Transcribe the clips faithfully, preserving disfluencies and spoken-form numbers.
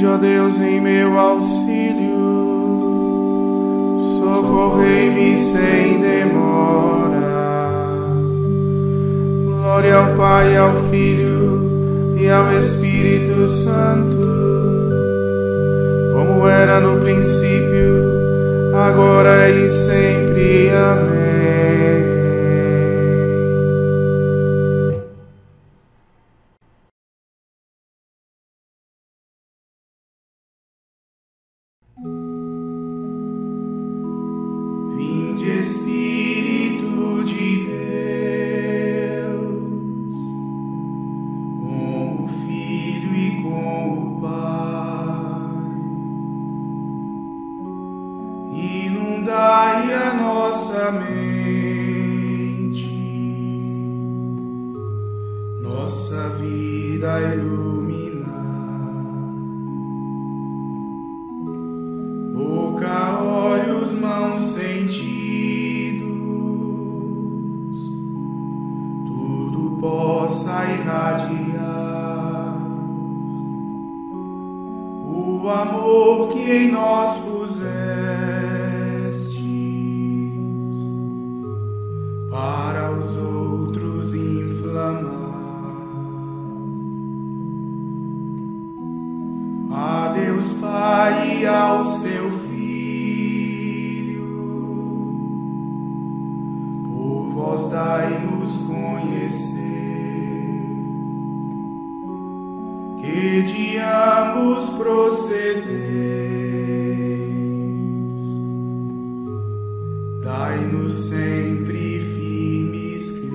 Vinde, ó Deus, em meu auxílio, socorrei-me sem demora. Glória ao Pai, ao Filho e ao Espírito Santo, como era no princípio, agora e sempre. Amém. Vinde, Espírito de Deus, com o Filho e com o Pai, inundai a nossa mente, nossa vida iluminar. Boca, olhos, mãos, sentidos, tudo possa irradiar o amor que em nós pusestes, para os outros inflamar. A Deus Pai e ao seu Filho, por vós dai-nos conhecer que de ambos procedeis. Dai-nos sempre firmes crer.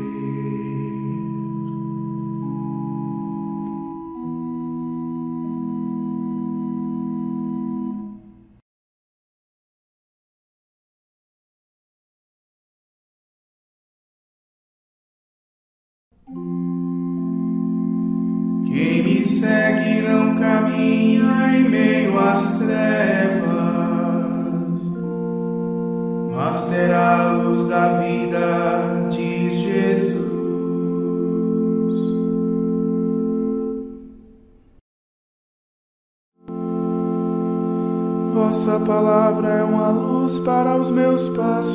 Quem me segue não caminha em meio às trevas, mas terá a luz da vida, diz Jesus. Vossa palavra é uma luz para os meus passos,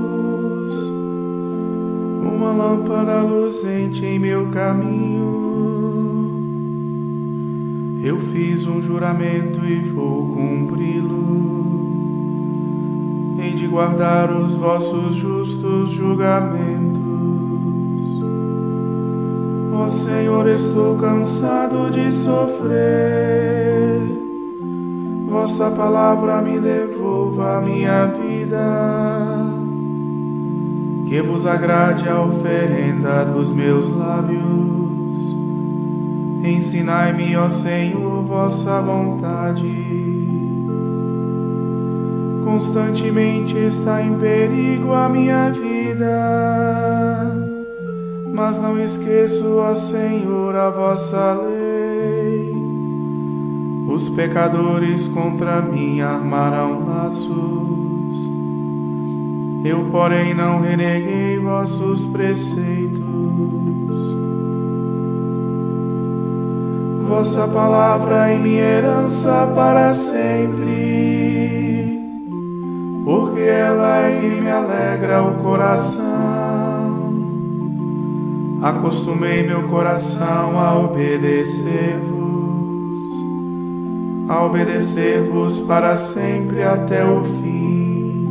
uma lâmpada luzente em meu caminho. Eu fiz um juramento e vou cumpri-lo, hei de guardar os vossos justos julgamentos. Ó Senhor, estou cansado de sofrer, vossa palavra me devolva a minha vida, que vos agrade a oferenda dos meus lábios. Ensinai-me, ó Senhor, vossa vontade. Constantemente está em perigo a minha vida, mas não esqueço, ó Senhor, a vossa lei. Os pecadores contra mim armarão laços, eu, porém, não reneguei vossos preceitos. Vossa palavra é minha herança para sempre, porque ela é que me alegra o coração. Acostumei meu coração a obedecer-vos, a obedecer-vos para sempre até o fim.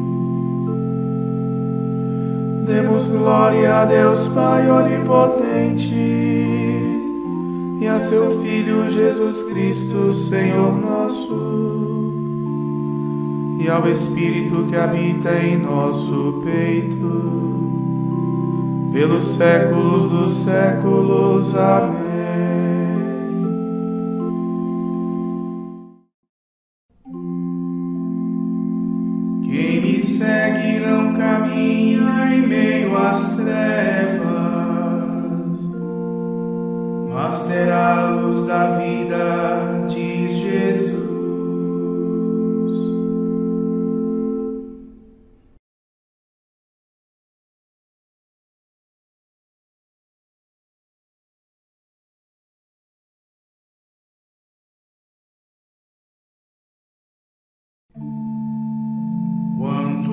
Demos glória a Deus Pai onipotente e a seu Filho Jesus Cristo, Senhor nosso, e ao Espírito que habita em nosso peito, pelos séculos dos séculos. Amém. Quem me segue não caminha em meio às trevas, mas terá a luz da vida, diz Jesus.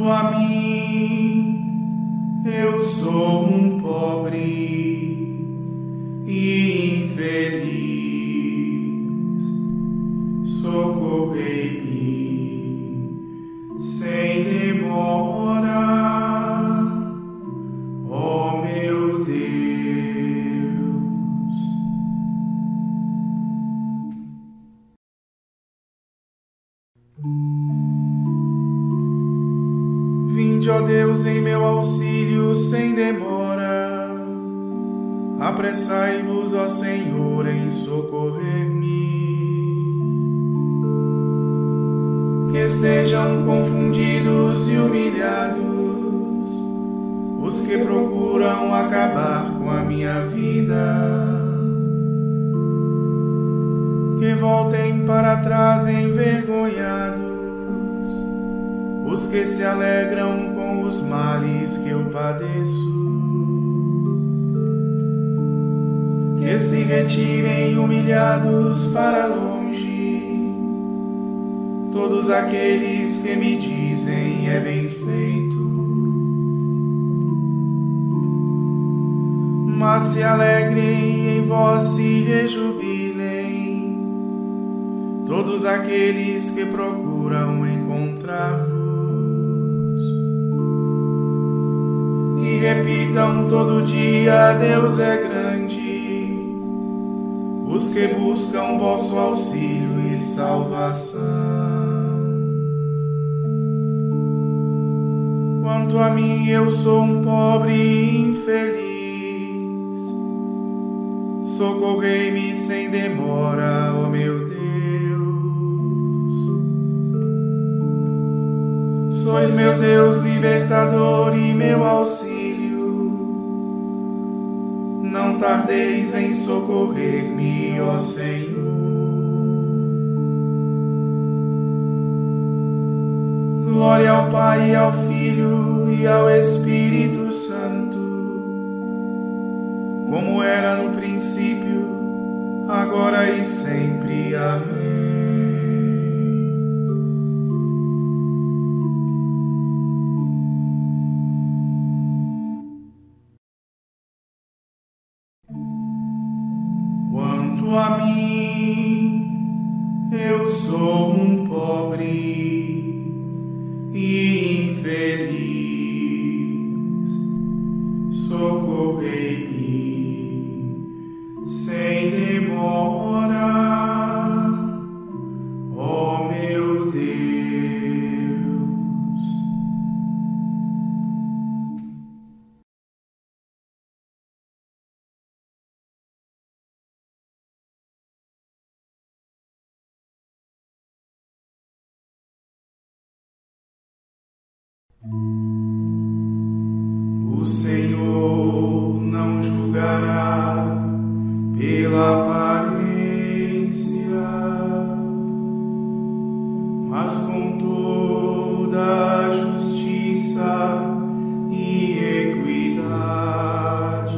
Quanto a mim, eu sou um pobre e infeliz. Socorrei-me sem demora, ó meu Deus. Vinde, ó Deus, em meu auxílio sem demora. Apressai-vos, ó Senhor, em socorrer-me. Que sejam confundidos e humilhados os que procuram acabar com a minha vida. Que voltem para trás envergonhados os que se alegram com os males que eu padeço. Que se retirem humilhados para longe todos aqueles que me dizem é bem feito. Mas se alegrem em vós, se rejubilem todos aqueles que procuram encontrar-vos. E repitam todo dia: Deus é grande, os que buscam vosso auxílio e salvação. Quanto a mim, eu sou um pobre e infeliz. Socorrei-me sem demora, ó meu Deus. Sois meu Deus libertador e meu auxílio. Não tardeis em socorrer-me, ó Senhor. Glória ao Pai, e ao Filho e ao Espírito Santo, como era no princípio, agora e sempre. Amém. Quanto a mim, eu sou um pobre e infeliz. Socorrei-me sem demora, ó meu Deus. O Senhor não julgará pela aparência, mas com toda a justiça e equidade.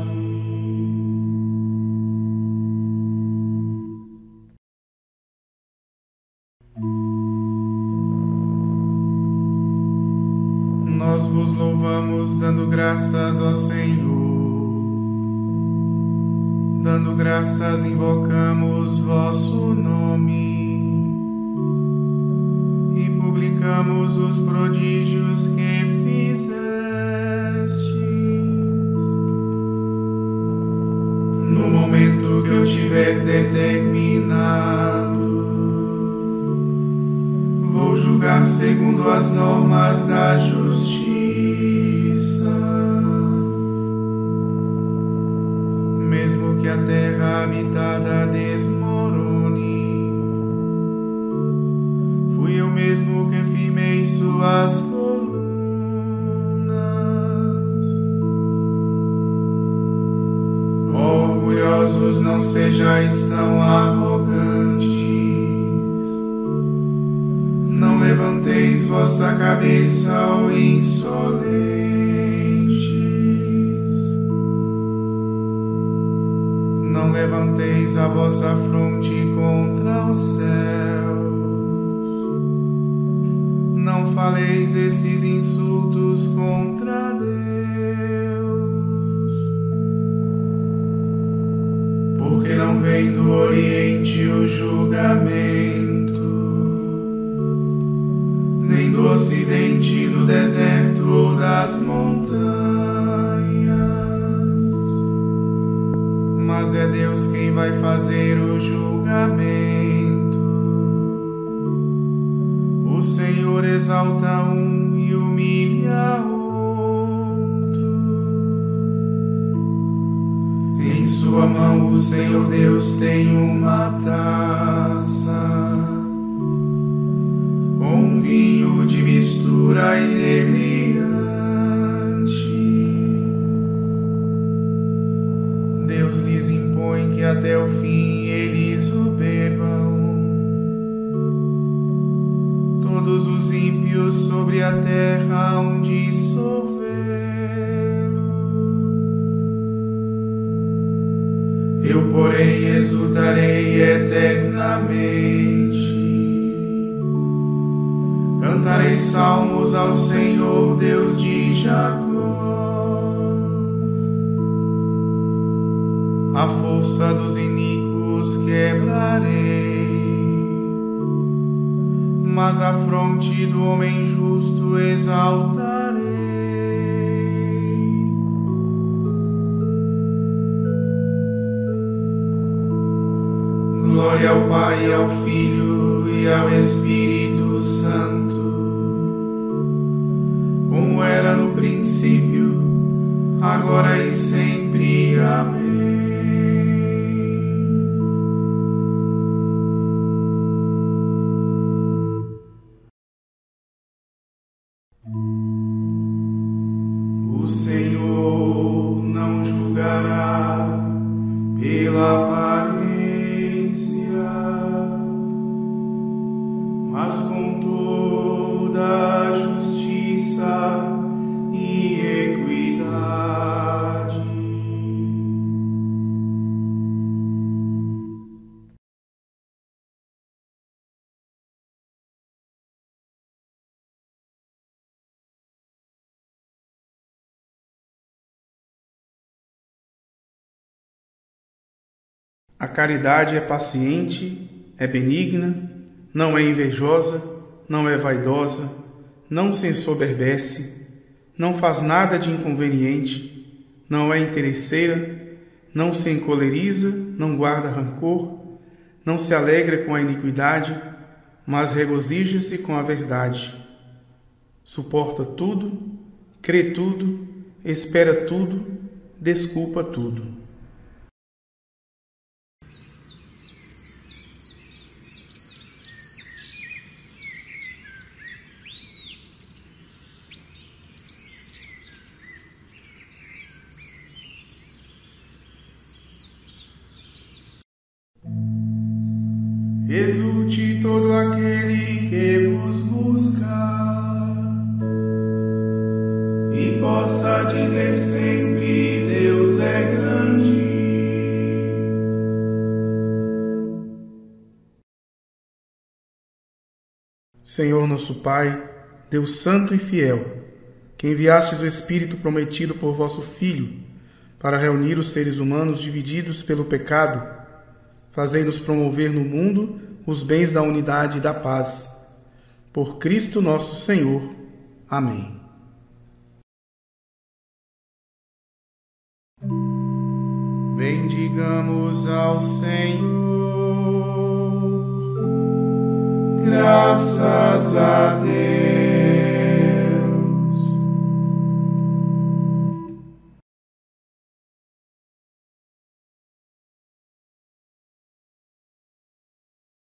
Nós vos louvamos, dando graças ao Senhor. Dando graças, invocamos vosso nome e publicamos os prodígios que fizestes. No momento que eu tiver determinado, vou julgar segundo as normas da justiça. Mesmo que a terra habitada desmorone, fui eu mesmo que firmei suas colunas. Orgulhosos, não sejais tão arrogantes. Não levanteis vossa cabeça, ó insolentes. Não levanteis a vossa fronte contra os céus. Não faleis esses insultos vai fazer o julgamento. O Senhor exalta um e humilha outro. Em sua mão o Senhor Deus tem uma taça com vinho de mistura inebriante. Deus lhes impõe que até o fim eles o bebam. Todos os ímpios sobre a terra hão de sorvê-lo. Eu, porém, exultarei eternamente. Cantarei salmos ao Senhor, Deus de Jacó. A força dos iníquos quebrarei, mas a fronte do homem justo exaltarei. Glória ao Pai, ao Filho e ao Espírito Santo, como era no princípio, agora e sempre. Amém. O Senhor não julgará pela aparência, mas com toda a justiça e equidade. A caridade é paciente, é benigna, não é invejosa, não é vaidosa, não se ensoberbece, não faz nada de inconveniente, não é interesseira, não se encoleriza, não guarda rancor, não se alegra com a iniquidade, mas regozija-se com a verdade. Suporta tudo, crê tudo, espera tudo, desculpa tudo. Exulte todo aquele que vos busca e possa dizer sempre: Deus é grande. Senhor nosso Pai, Deus santo e fiel, que enviastes o Espírito prometido por vosso Filho para reunir os seres humanos divididos pelo pecado, fazei-nos promover no mundo os bens da unidade e da paz. Por Cristo nosso Senhor. Amém. Bendigamos ao Senhor. Graças a Deus.